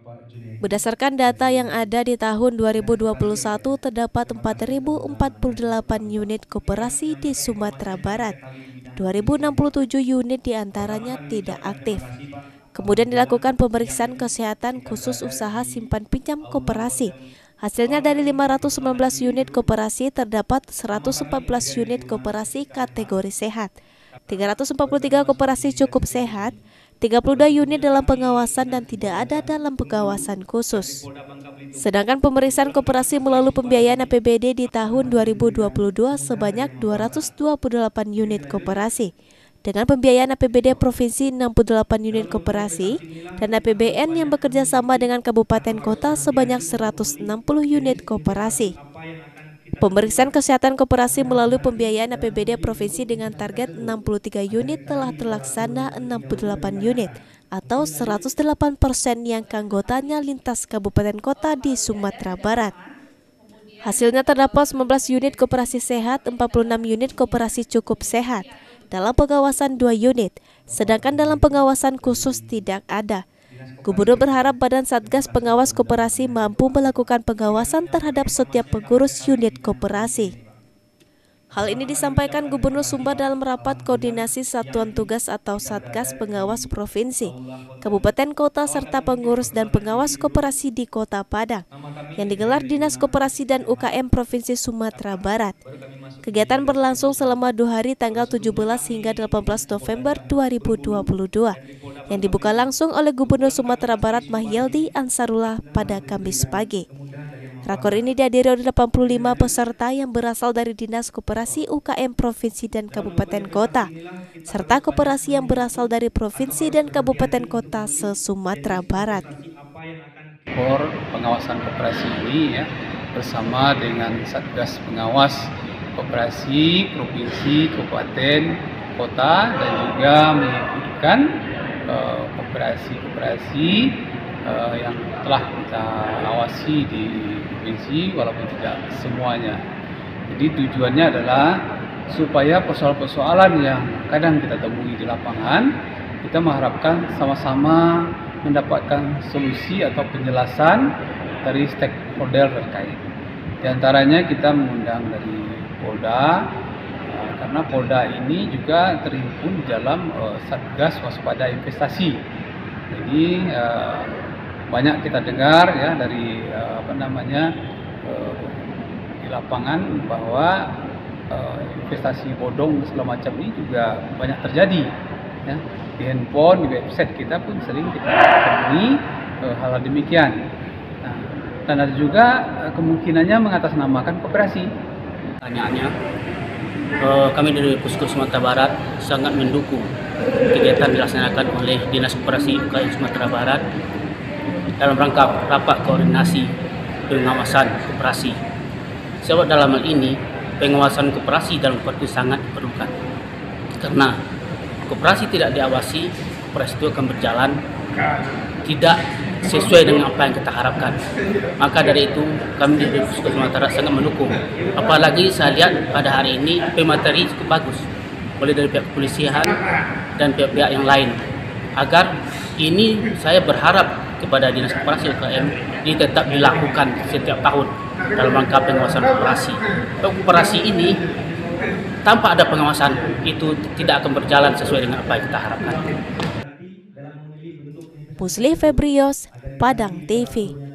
Berdasarkan data yang ada di tahun 2021, terdapat 4.048 unit koperasi di Sumatera Barat. 2.067 unit diantaranya tidak aktif. Kemudian dilakukan pemeriksaan kesehatan khusus usaha simpan pinjam koperasi. Hasilnya dari 519 unit koperasi terdapat 114 unit koperasi kategori sehat, 343 koperasi cukup sehat, 32 unit dalam pengawasan dan tidak ada dalam pengawasan khusus. Sedangkan pemeriksaan koperasi melalui pembiayaan APBD di tahun 2022 sebanyak 228 unit koperasi. Dengan pembiayaan APBD Provinsi 68 unit koperasi dan APBN yang bekerja sama dengan kabupaten kota sebanyak 160 unit koperasi. Pemeriksaan kesehatan koperasi melalui pembiayaan APBD Provinsi dengan target 63 unit telah terlaksana 68 unit atau 108% yang keanggotanya lintas kabupaten kota di Sumatera Barat. Hasilnya terdapat 19 unit koperasi sehat, 46 unit koperasi cukup sehat, dalam pengawasan 2 unit, sedangkan dalam pengawasan khusus tidak ada. Gubernur berharap Badan Satgas Pengawas Koperasi mampu melakukan pengawasan terhadap setiap pengurus unit koperasi. Hal ini disampaikan Gubernur Sumbar dalam rapat koordinasi Satuan Tugas atau Satgas Pengawas Provinsi, Kabupaten Kota serta pengurus dan pengawas koperasi di Kota Padang yang digelar Dinas Koperasi dan UKM Provinsi Sumatera Barat. Kegiatan berlangsung selama 2 hari tanggal 17 hingga 18 November 2022 yang dibuka langsung oleh Gubernur Sumatera Barat Mahyildi Ansarullah pada Kamis pagi. Rakor ini dihadiri oleh 85 peserta yang berasal dari Dinas Koperasi UKM Provinsi dan Kabupaten Kota, serta koperasi yang berasal dari Provinsi dan Kabupaten Kota se-Sumatera Barat. Pengawasan koperasi ini ya, bersama dengan Satgas Pengawas Koperasi Provinsi, Kabupaten, Kota, dan juga mengikutkan koperasi-koperasi yang telah kita awasi di provinsi walaupun tidak semuanya. Jadi tujuannya adalah supaya persoalan-persoalan yang kadang kita temui di lapangan, kita mengharapkan sama-sama mendapatkan solusi atau penjelasan dari stakeholder terkait. Di antaranya kita mengundang dari Polda, karena Polda ini juga terhimpun dalam Satgas Waspada Investasi. Jadi banyak kita dengar ya dari di lapangan bahwa investasi bodong segala macam ini juga banyak terjadi ya. Di handphone, di website kita pun sering kita temui hal demikian. Nah, dan ada juga kemungkinannya mengatasnamakan koperasi. Pertanyaannya, kami dari Puskes Sumatera Barat sangat mendukung kegiatan dilaksanakan oleh Dinas Koperasi UKM Sumatera Barat dalam rangka rapat koordinasi pengawasan koperasi. Sebab dalam hal ini pengawasan koperasi dalam koperasi sangat diperlukan. Karena koperasi tidak diawasi, koperasi itu akan berjalan tidak sesuai dengan apa yang kita harapkan. Maka dari itu kami di Puskes Sumatera sangat mendukung. Apalagi saya lihat pada hari ini pemateri cukup bagus, mulai dari pihak kepolisian dan pihak-pihak yang lain. Agar ini saya berharap kepada Dinas Koperasi UKM ini tetap dilakukan setiap tahun dalam rangka pengawasan koperasi. Koperasi ini tanpa ada pengawasan itu tidak akan berjalan sesuai dengan apa yang kita harapkan. Pusli Febrios, Padang TV.